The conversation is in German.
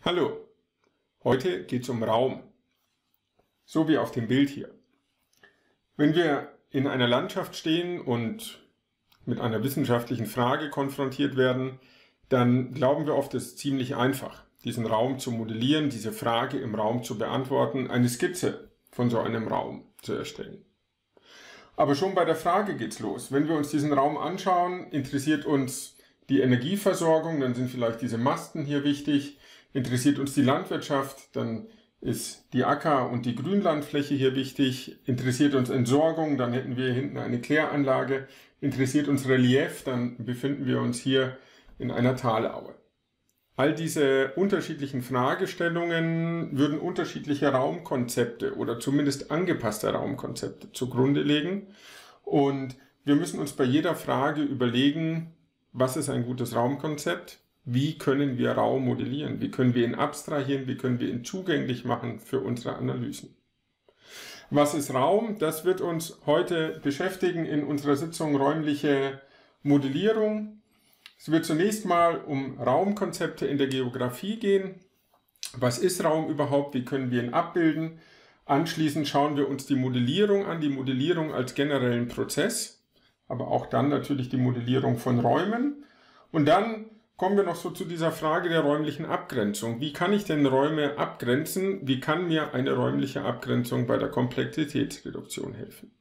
Hallo, heute geht es um Raum, so wie auf dem Bild hier. Wenn wir in einer Landschaft stehen und mit einer wissenschaftlichen Frage konfrontiert werden, dann glauben wir oft, es ist ziemlich einfach, diesen Raum zu modellieren, diese Frage im Raum zu beantworten, eine Skizze von so einem Raum zu erstellen. Aber schon bei der Frage geht's los. Wenn wir uns diesen Raum anschauen, interessiert uns die Energieversorgung, dann sind vielleicht diese Masten hier wichtig. Interessiert uns die Landwirtschaft, dann ist die Acker- und die Grünlandfläche hier wichtig. Interessiert uns Entsorgung, dann hätten wir hier hinten eine Kläranlage. Interessiert uns Relief, dann befinden wir uns hier in einer Talaue. All diese unterschiedlichen Fragestellungen würden unterschiedliche Raumkonzepte oder zumindest angepasste Raumkonzepte zugrunde legen. Und wir müssen uns bei jeder Frage überlegen, was ist ein gutes Raumkonzept? Wie können wir Raum modellieren? Wie können wir ihn abstrahieren? Wie können wir ihn zugänglich machen für unsere Analysen? Was ist Raum? Das wird uns heute beschäftigen in unserer Sitzung räumliche Modellierung. Es wird zunächst mal um Raumkonzepte in der Geografie gehen. Was ist Raum überhaupt? Wie können wir ihn abbilden? Anschließend schauen wir uns die Modellierung an, die Modellierung als generellen Prozess, aber auch dann natürlich die Modellierung von Räumen. Und dann kommen wir noch so zu dieser Frage der räumlichen Abgrenzung. Wie kann ich denn Räume abgrenzen? Wie kann mir eine räumliche Abgrenzung bei der Komplexitätsreduktion helfen?